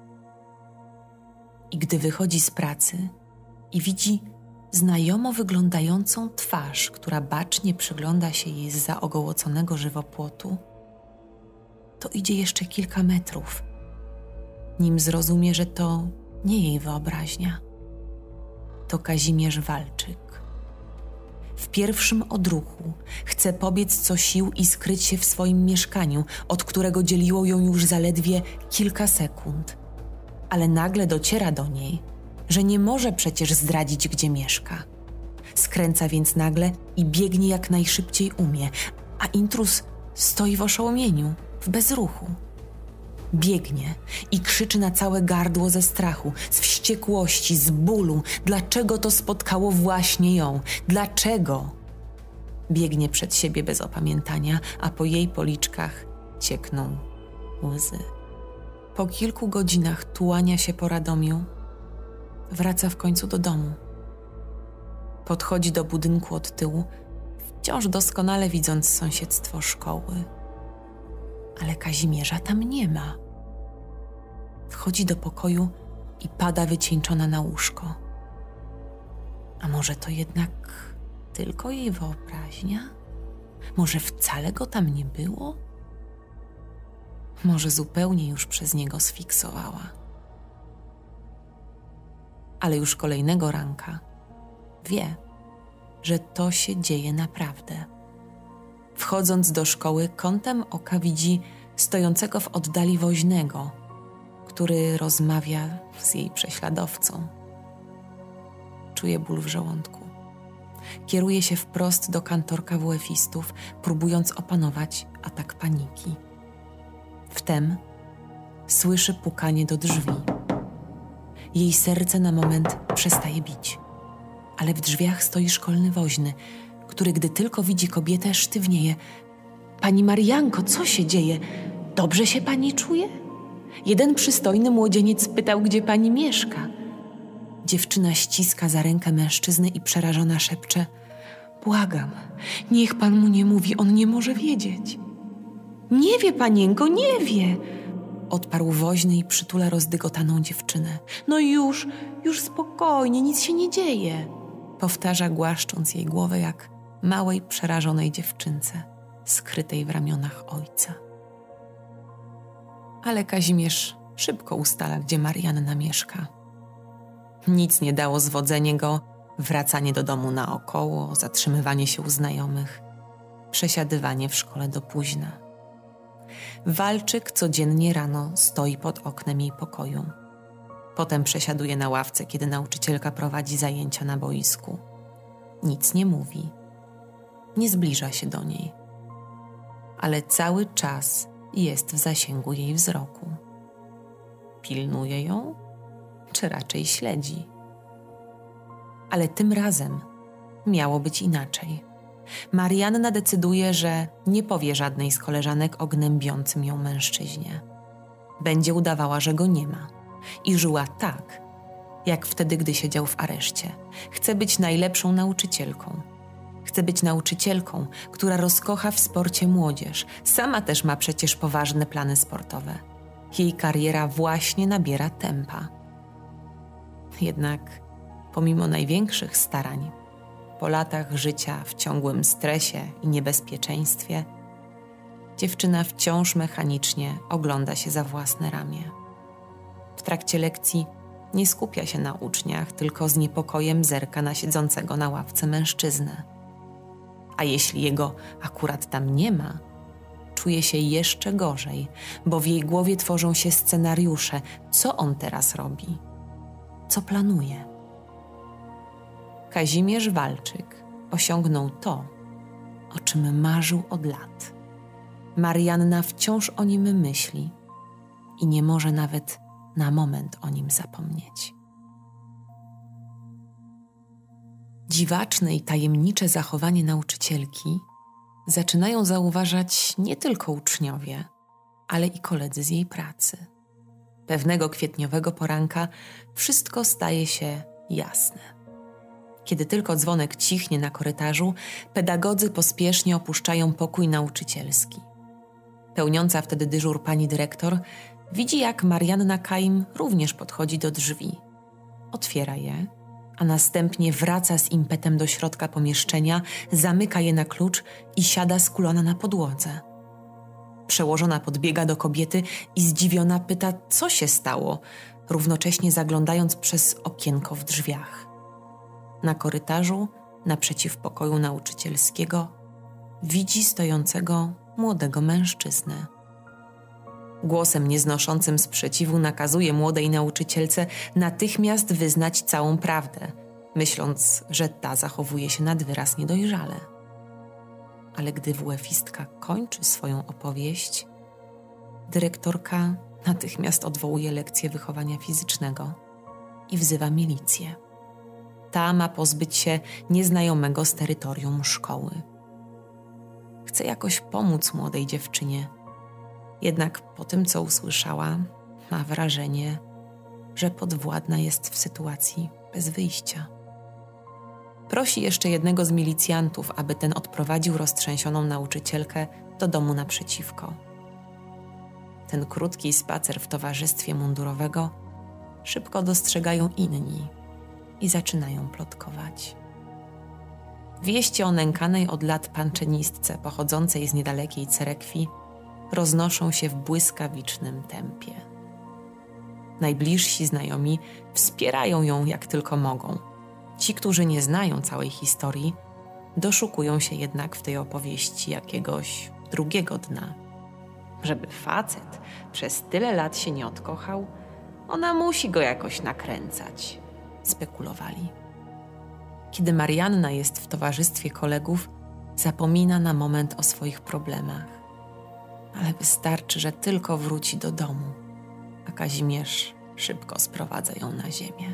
I gdy wychodzi z pracy i widzi znajomo wyglądającą twarz, która bacznie przygląda się jej zza ogołoconego żywopłotu, to idzie jeszcze kilka metrów, nim zrozumie, że to nie jej wyobraźnia. To Kazimierz Walczyk. W pierwszym odruchu chce pobiec co sił i skryć się w swoim mieszkaniu, od którego dzieliło ją już zaledwie kilka sekund. Ale nagle dociera do niej, że nie może przecież zdradzić, gdzie mieszka. Skręca więc nagle i biegnie jak najszybciej umie, a intruz stoi w oszołomieniu, w bezruchu. Biegnie i krzyczy na całe gardło ze strachu, z wściekłości, z bólu. Dlaczego to spotkało właśnie ją? Dlaczego? Biegnie przed siebie bez opamiętania, a po jej policzkach ciekną łzy. Po kilku godzinach tułania się po Radomiu, wraca w końcu do domu. Podchodzi do budynku od tyłu, wciąż doskonale widząc sąsiedztwo szkoły. Ale Kazimierza tam nie ma. Wchodzi do pokoju i pada wycieńczona na łóżko. A może to jednak tylko jej wyobraźnia? Może wcale go tam nie było? Może zupełnie już przez niego sfiksowała. Ale już kolejnego ranka wie, że to się dzieje naprawdę. Wchodząc do szkoły, kątem oka widzi stojącego w oddali woźnego, który rozmawia z jej prześladowcą. Czuje ból w żołądku. Kieruje się wprost do kantorka WF-istów, próbując opanować atak paniki. Wtem słyszy pukanie do drzwi. Jej serce na moment przestaje bić, ale w drzwiach stoi szkolny woźny, który gdy tylko widzi kobietę, sztywnieje. Pani Marianko, co się dzieje? Dobrze się pani czuje? Jeden przystojny młodzieniec pytał, gdzie pani mieszka. Dziewczyna ściska za rękę mężczyznę i przerażona szepcze: błagam, niech pan mu nie mówi, on nie może wiedzieć. Nie wie, panienko, nie wie, odparł woźny i przytula rozdygotaną dziewczynę. No już spokojnie, nic się nie dzieje, powtarza, głaszcząc jej głowę jak małej, przerażonej dziewczynce, skrytej w ramionach ojca. Ale Kazimierz szybko ustala, gdzie Marianna mieszka. Nic nie dało zwodzenie go, wracanie do domu naokoło, zatrzymywanie się u znajomych, przesiadywanie w szkole do późna. Walczyk codziennie rano stoi pod oknem jej pokoju. Potem przesiaduje na ławce, kiedy nauczycielka prowadzi zajęcia na boisku. Nic nie mówi. Nie zbliża się do niej. Ale cały czas jest w zasięgu jej wzroku. Pilnuje ją, czy raczej śledzi? Ale tym razem miało być inaczej. Marianna decyduje, że nie powie żadnej z koleżanek o gnębiącym ją mężczyźnie. Będzie udawała, że go nie ma. I żyła tak, jak wtedy, gdy siedział w areszcie. Chce być najlepszą nauczycielką. Chce być nauczycielką, która rozkocha w sporcie młodzież. Sama też ma przecież poważne plany sportowe. Jej kariera właśnie nabiera tempa. Jednak pomimo największych starań, po latach życia w ciągłym stresie i niebezpieczeństwie, dziewczyna wciąż mechanicznie ogląda się za własne ramię. W trakcie lekcji nie skupia się na uczniach, tylko z niepokojem zerka na siedzącego na ławce mężczyznę. A jeśli jego akurat tam nie ma, czuje się jeszcze gorzej, bo w jej głowie tworzą się scenariusze. Co on teraz robi? Co planuje? Kazimierz Walczyk osiągnął to, o czym marzył od lat. Marianna wciąż o nim myśli i nie może nawet na moment o nim zapomnieć. Dziwaczne i tajemnicze zachowanie nauczycielki zaczynają zauważać nie tylko uczniowie, ale i koledzy z jej pracy. Pewnego kwietniowego poranka wszystko staje się jasne. Kiedy tylko dzwonek cichnie na korytarzu, pedagodzy pospiesznie opuszczają pokój nauczycielski. Pełniąca wtedy dyżur pani dyrektor widzi, jak Marianna Kaim również podchodzi do drzwi. Otwiera je, a następnie wraca z impetem do środka pomieszczenia, zamyka je na klucz i siada skulona na podłodze. Przełożona podbiega do kobiety i zdziwiona pyta, co się stało, równocześnie zaglądając przez okienko w drzwiach. Na korytarzu, naprzeciw pokoju nauczycielskiego, widzi stojącego młodego mężczyznę. Głosem nieznoszącym sprzeciwu nakazuje młodej nauczycielce natychmiast wyznać całą prawdę, myśląc, że ta zachowuje się nad wyraz niedojrzale. Ale gdy WF-istka kończy swoją opowieść, dyrektorka natychmiast odwołuje lekcję wychowania fizycznego i wzywa milicję. Ta ma pozbyć się nieznajomego z terytorium szkoły. Chce jakoś pomóc młodej dziewczynie, jednak po tym, co usłyszała, ma wrażenie, że podwładna jest w sytuacji bez wyjścia. Prosi jeszcze jednego z milicjantów, aby ten odprowadził roztrzęsioną nauczycielkę do domu naprzeciwko. Ten krótki spacer w towarzystwie mundurowego szybko dostrzegają inni i zaczynają plotkować. Wieści o nękanej od lat panczenistce pochodzącej z niedalekiej Cerekwi roznoszą się w błyskawicznym tempie. Najbliżsi znajomi wspierają ją jak tylko mogą. Ci, którzy nie znają całej historii, doszukują się jednak w tej opowieści jakiegoś drugiego dna. Żeby facet przez tyle lat się nie odkochał, ona musi go jakoś nakręcać, spekulowali. Kiedy Marianna jest w towarzystwie kolegów, zapomina na moment o swoich problemach. Ale wystarczy, że tylko wróci do domu, a Kazimierz szybko sprowadza ją na ziemię.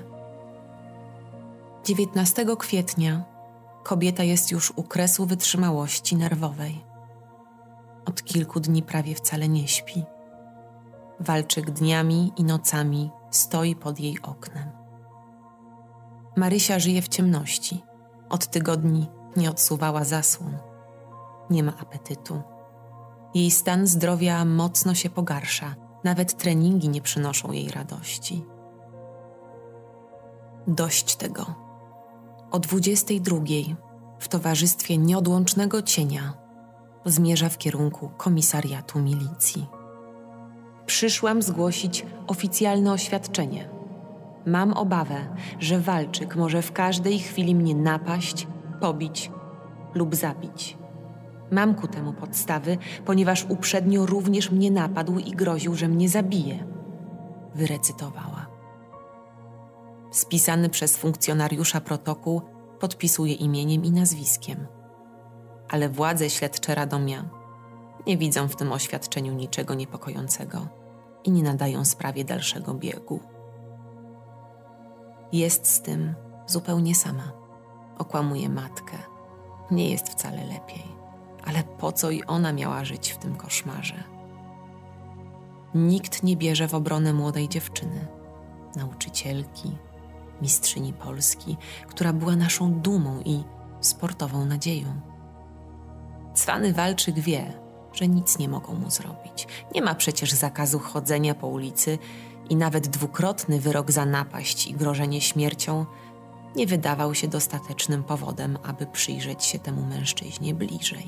19 kwietnia kobieta jest już u kresu wytrzymałości nerwowej. Od kilku dni prawie wcale nie śpi. Walczyk dniami i nocami stoi pod jej oknem. Marysia żyje w ciemności. Od tygodni nie odsuwała zasłon. Nie ma apetytu. Jej stan zdrowia mocno się pogarsza. Nawet treningi nie przynoszą jej radości. Dość tego. O 22:00 w towarzystwie nieodłącznego cienia zmierza w kierunku komisariatu milicji. Przyszłam zgłosić oficjalne oświadczenie. Mam obawę, że Walczyk może w każdej chwili mnie napaść, pobić lub zabić. Mam ku temu podstawy, ponieważ uprzednio również mnie napadł i groził, że mnie zabije, wyrecytowała. Spisany przez funkcjonariusza protokół podpisuje imieniem i nazwiskiem. Ale władze śledcze Radomia nie widzą w tym oświadczeniu niczego niepokojącego i nie nadają sprawie dalszego biegu. Jest z tym zupełnie sama. Okłamuje matkę. Nie jest wcale lepiej. Ale po co i ona miała żyć w tym koszmarze? Nikt nie bierze w obronę młodej dziewczyny, nauczycielki, mistrzyni Polski, która była naszą dumą i sportową nadzieją. Cwany Walczyk wie, że nic nie mogą mu zrobić. Nie ma przecież zakazu chodzenia po ulicy i nawet dwukrotny wyrok za napaść i grożenie śmiercią nie wydawał się dostatecznym powodem, aby przyjrzeć się temu mężczyźnie bliżej.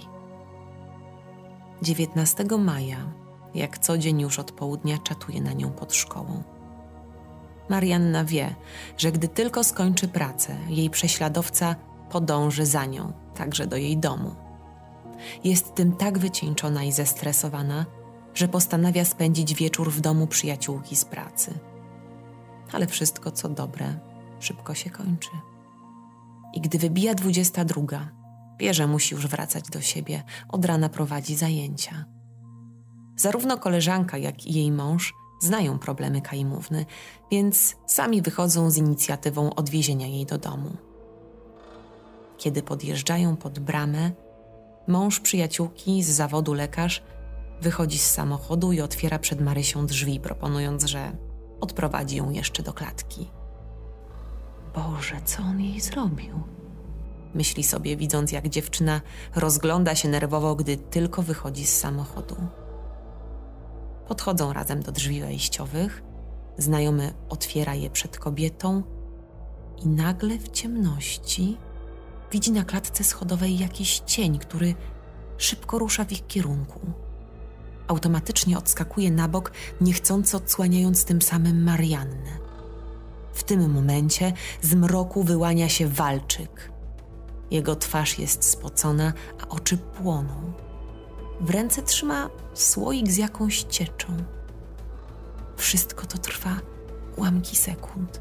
19 maja, jak co dzień już od południa, czatuje na nią pod szkołą. Marianna wie, że gdy tylko skończy pracę, jej prześladowca podąży za nią, także do jej domu. Jest tym tak wycieńczona i zestresowana, że postanawia spędzić wieczór w domu przyjaciółki z pracy. Ale wszystko, co dobre, szybko się kończy. I gdy wybija 22, wie, że musi już wracać do siebie. Od rana prowadzi zajęcia. Zarówno koleżanka, jak i jej mąż znają problemy Kaimówny, więc sami wychodzą z inicjatywą odwiezienia jej do domu. Kiedy podjeżdżają pod bramę, mąż przyjaciółki z zawodu lekarz wychodzi z samochodu i otwiera przed Marysią drzwi, proponując, że odprowadzi ją jeszcze do klatki. Boże, co on jej zrobił? Myśli sobie, widząc, jak dziewczyna rozgląda się nerwowo, gdy tylko wychodzi z samochodu. Podchodzą razem do drzwi wejściowych, znajomy otwiera je przed kobietą i nagle w ciemności widzi na klatce schodowej jakiś cień, który szybko rusza w ich kierunku. Automatycznie odskakuje na bok, niechcąco odsłaniając tym samym Mariannę. W tym momencie z mroku wyłania się Walczyk. Jego twarz jest spocona, a oczy płoną. W ręce trzyma słoik z jakąś cieczą. Wszystko to trwa ułamki sekund.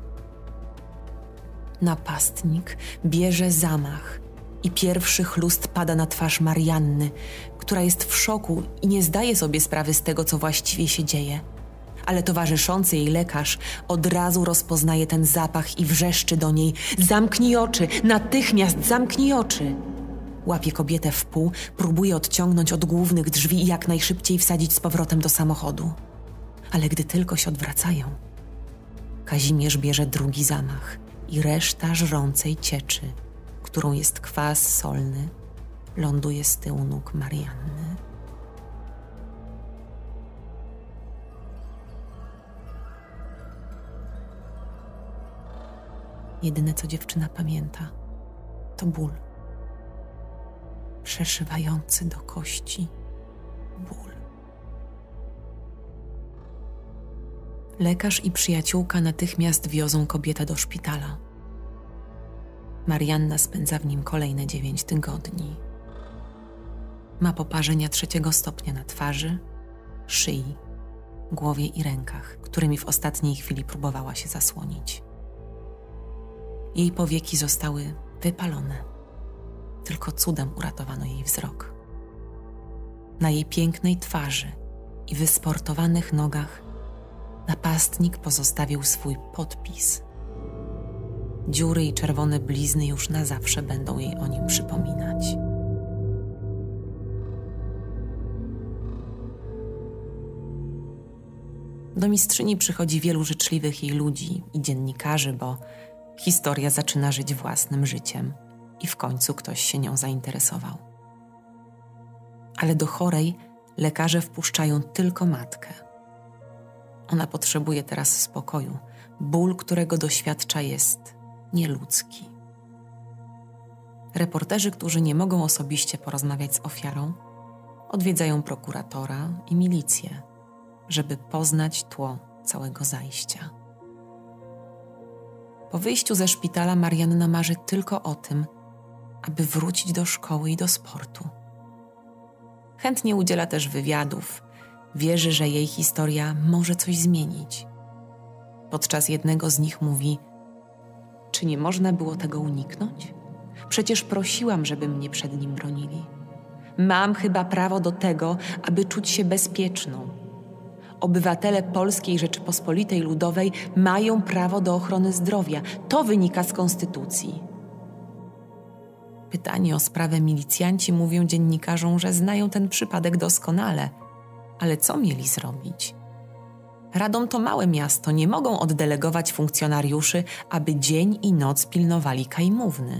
Napastnik bierze zamach i pierwszy chlust pada na twarz Marianny, która jest w szoku i nie zdaje sobie sprawy z tego, co właściwie się dzieje. Ale towarzyszący jej lekarz od razu rozpoznaje ten zapach i wrzeszczy do niej: zamknij oczy, natychmiast zamknij oczy! Łapie kobietę w pół, próbuje odciągnąć od głównych drzwi i jak najszybciej wsadzić z powrotem do samochodu. Ale gdy tylko się odwracają, Kazimierz bierze drugi zamach i reszta żrącej cieczy, którą jest kwas solny, ląduje z tyłu nóg Marianny. Jedyne, co dziewczyna pamięta, to ból. Przeszywający do kości ból. Lekarz i przyjaciółka natychmiast wiozą kobietę do szpitala. Marianna spędza w nim kolejne 9 tygodni. Ma poparzenia 3. stopnia na twarzy, szyi, głowie i rękach, którymi w ostatniej chwili próbowała się zasłonić. Jej powieki zostały wypalone. Tylko cudem uratowano jej wzrok. Na jej pięknej twarzy i wysportowanych nogach napastnik pozostawił swój podpis. Dziury i czerwone blizny już na zawsze będą jej o nim przypominać. Do mistrzyni przychodzi wielu życzliwych jej ludzi i dziennikarzy, bo historia zaczyna żyć własnym życiem i w końcu ktoś się nią zainteresował. Ale do chorej lekarze wpuszczają tylko matkę. Ona potrzebuje teraz spokoju. Ból, którego doświadcza, jest nieludzki. Reporterzy, którzy nie mogą osobiście porozmawiać z ofiarą, odwiedzają prokuratora i milicję, żeby poznać tło całego zajścia. Po wyjściu ze szpitala Marianna marzy tylko o tym, aby wrócić do szkoły i do sportu. Chętnie udziela też wywiadów. Wierzy, że jej historia może coś zmienić. Podczas jednego z nich mówi: czy nie można było tego uniknąć? Przecież prosiłam, żeby mnie przed nim bronili. Mam chyba prawo do tego, aby czuć się bezpieczną. Obywatele Polskiej Rzeczypospolitej Ludowej mają prawo do ochrony zdrowia. To wynika z konstytucji. Pytani o sprawę milicjanci mówią dziennikarzom, że znają ten przypadek doskonale. Ale co mieli zrobić? Radom to małe miasto, nie mogą oddelegować funkcjonariuszy, aby dzień i noc pilnowali Kaimówny.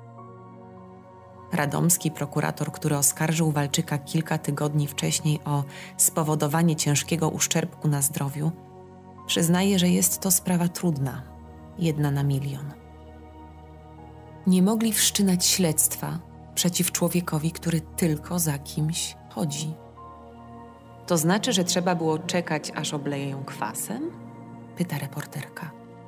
Radomski prokurator, który oskarżył Walczyka kilka tygodni wcześniej o spowodowanie ciężkiego uszczerbku na zdrowiu, przyznaje, że jest to sprawa trudna, 1 na 1 000 000. Nie mogli wszczynać śledztwa przeciw człowiekowi, który tylko za kimś chodzi. To znaczy, że trzeba było czekać, aż obleje ją kwasem? Pyta reporterka.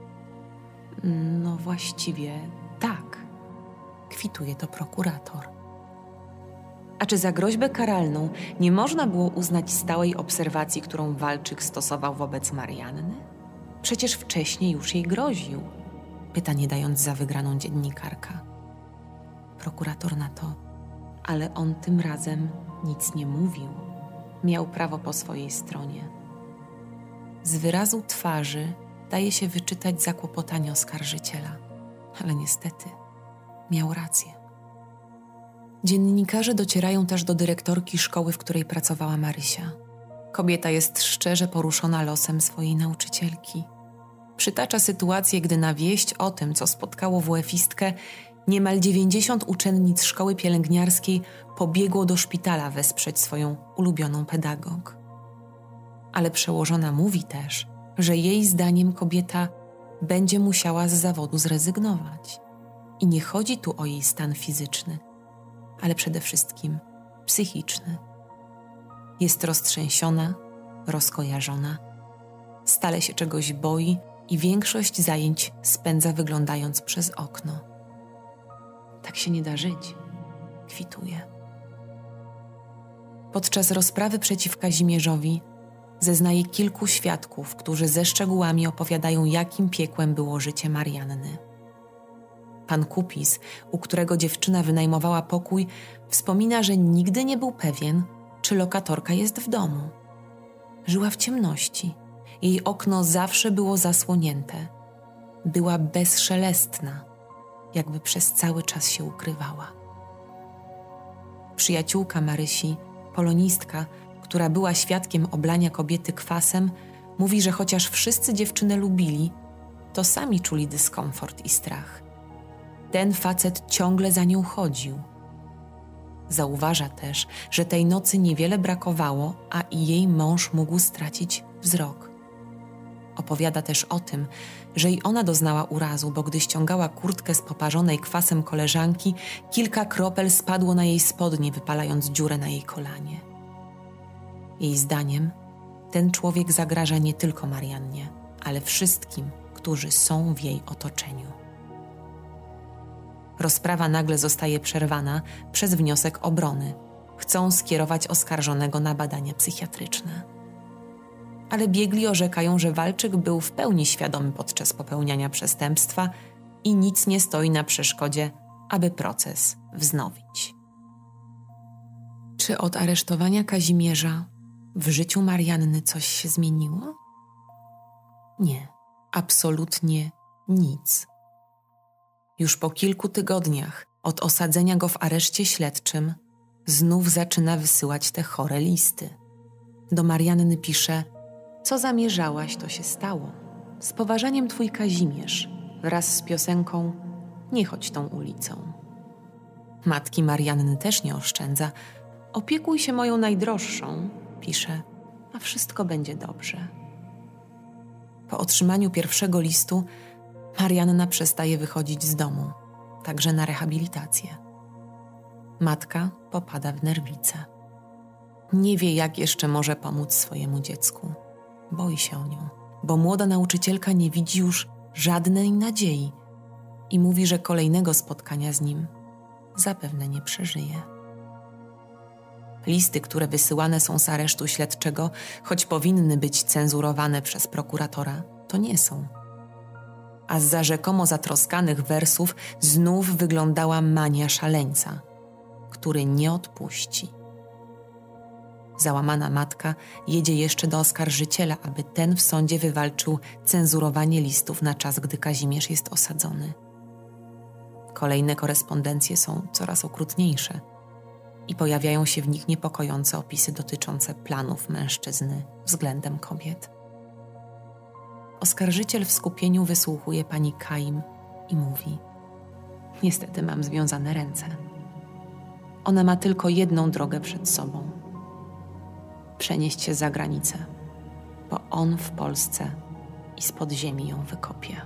No właściwie tak, kwituje to prokurator. A czy za groźbę karalną nie można było uznać stałej obserwacji, którą Walczyk stosował wobec Marianny? Przecież wcześniej już jej groził. Pyta nie dając za wygraną dziennikarka. Prokurator na to, ale on tym razem nic nie mówił. Miał prawo po swojej stronie. Z wyrazu twarzy daje się wyczytać zakłopotanie oskarżyciela, ale niestety miał rację. Dziennikarze docierają też do dyrektorki szkoły, w której pracowała Marysia. Kobieta jest szczerze poruszona losem swojej nauczycielki. Przytacza sytuację, gdy na wieść o tym, co spotkało WF-istkę, niemal 90 uczennic szkoły pielęgniarskiej pobiegło do szpitala wesprzeć swoją ulubioną pedagog. Ale przełożona mówi też, że jej zdaniem kobieta będzie musiała z zawodu zrezygnować. I nie chodzi tu o jej stan fizyczny, ale przede wszystkim psychiczny. Jest roztrzęsiona, rozkojarzona, stale się czegoś boi i większość zajęć spędza wyglądając przez okno. Tak się nie da żyć, kwituje. Podczas rozprawy przeciw Kazimierzowi zeznaje kilku świadków, którzy ze szczegółami opowiadają, jakim piekłem było życie Marianny. Pan Kupis, u którego dziewczyna wynajmowała pokój, wspomina, że nigdy nie był pewien, czy lokatorka jest w domu. Żyła w ciemności. Jej okno zawsze było zasłonięte. Była bezszelestna, jakby przez cały czas się ukrywała. Przyjaciółka Marysi, polonistka, która była świadkiem oblania kobiety kwasem, mówi, że chociaż wszyscy dziewczynę lubili, to sami czuli dyskomfort i strach. Ten facet ciągle za nią chodził. Zauważa też, że tej nocy niewiele brakowało, a i jej mąż mógł stracić wzrok. Opowiada też o tym, że i ona doznała urazu, bo gdy ściągała kurtkę z poparzonej kwasem koleżanki, kilka kropel spadło na jej spodnie, wypalając dziurę na jej kolanie. Jej zdaniem ten człowiek zagraża nie tylko Mariannie, ale wszystkim, którzy są w jej otoczeniu. Rozprawa nagle zostaje przerwana przez wniosek obrony. Chcą skierować oskarżonego na badania psychiatryczne. Ale biegli orzekają, że Walczyk był w pełni świadomy podczas popełniania przestępstwa i nic nie stoi na przeszkodzie, aby proces wznowić. Czy od aresztowania Kazimierza w życiu Marianny coś się zmieniło? Nie, absolutnie nic. Już po kilku tygodniach od osadzenia go w areszcie śledczym znów zaczyna wysyłać te chore listy. Do Marianny pisze: co zamierzałaś, to się stało. Z poważaniem twój Kazimierz, wraz z piosenką Nie chodź tą ulicą. Matki Marianny też nie oszczędza. Opiekuj się moją najdroższą, pisze, a wszystko będzie dobrze. Po otrzymaniu pierwszego listu Marianna przestaje wychodzić z domu, także na rehabilitację. Matka popada w nerwice. Nie wie, jak jeszcze może pomóc swojemu dziecku. Boi się o nią, bo młoda nauczycielka nie widzi już żadnej nadziei i mówi, że kolejnego spotkania z nim zapewne nie przeżyje. Listy, które wysyłane są z aresztu śledczego, choć powinny być cenzurowane przez prokuratora, to nie są. A zza rzekomo zatroskanych wersów znów wyglądała mania szaleńca, który nie odpuści. Załamana matka jedzie jeszcze do oskarżyciela, aby ten w sądzie wywalczył cenzurowanie listów na czas, gdy Kazimierz jest osadzony. Kolejne korespondencje są coraz okrutniejsze i pojawiają się w nich niepokojące opisy dotyczące planów mężczyzny względem kobiet. Oskarżyciel w skupieniu wysłuchuje pani Kaim i mówi: niestety mam związane ręce. Ona ma tylko jedną drogę przed sobą. Przenieść się za granicę, bo on w Polsce i spod ziemi ją wykopie.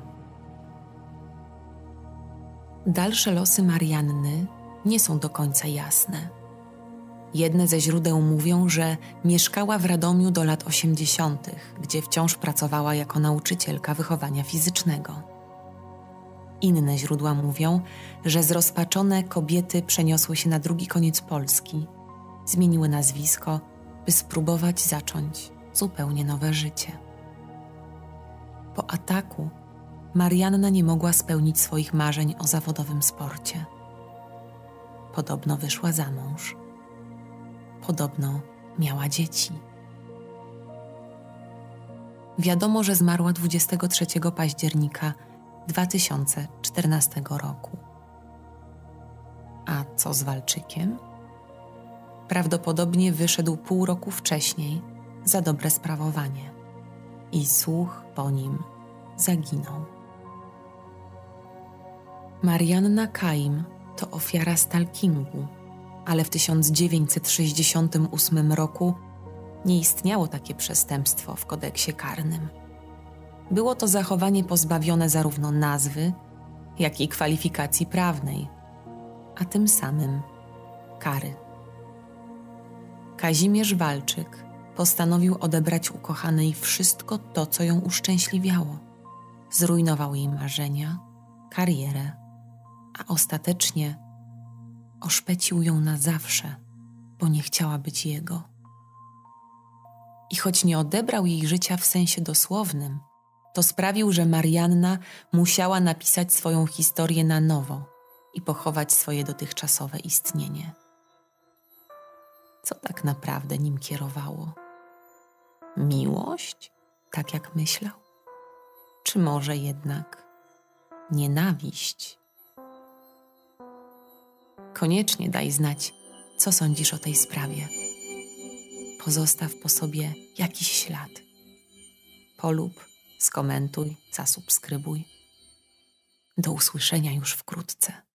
Dalsze losy Marianny nie są do końca jasne. Jedne ze źródeł mówią, że mieszkała w Radomiu do lat 80., gdzie wciąż pracowała jako nauczycielka wychowania fizycznego. Inne źródła mówią, że zrozpaczone kobiety przeniosły się na drugi koniec Polski zmieniły nazwisko, by spróbować zacząć zupełnie nowe życie. Po ataku Marianna nie mogła spełnić swoich marzeń o zawodowym sporcie. Podobno wyszła za mąż. Podobno miała dzieci. Wiadomo, że zmarła 23 października 2014 roku. A co z Walczykiem? Prawdopodobnie wyszedł pół roku wcześniej za dobre sprawowanie i słuch po nim zaginął. Marianna Kaim to ofiara stalkingu, ale w 1968 roku nie istniało takie przestępstwo w kodeksie karnym. Było to zachowanie pozbawione zarówno nazwy, jak i kwalifikacji prawnej, a tym samym kary. Kazimierz Walczyk postanowił odebrać ukochanej wszystko to, co ją uszczęśliwiało. Zrujnował jej marzenia, karierę, a ostatecznie oszpecił ją na zawsze, bo nie chciała być jego. I choć nie odebrał jej życia w sensie dosłownym, to sprawił, że Marianna musiała napisać swoją historię na nowo i pochować swoje dotychczasowe istnienie. Co tak naprawdę nim kierowało? Miłość, tak jak myślał? Czy może jednak nienawiść? Koniecznie daj znać, co sądzisz o tej sprawie. Pozostaw po sobie jakiś ślad. Polub, skomentuj, zasubskrybuj. Do usłyszenia już wkrótce.